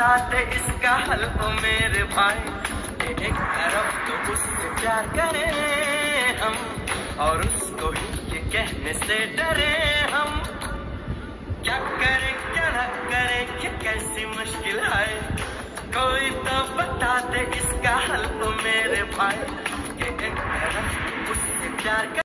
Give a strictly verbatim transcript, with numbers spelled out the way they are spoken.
बताते इसका हल ओ मेरे भाई। एक तरफ तो उससे प्यार करें हम और उसको ही ये कहने से डरे हम। क्या करें क्या न करें कि कैसी मुश्किल है, कोई तो बता दे इसका हल ओ मेरे भाई। एक तरफ उससे प्यार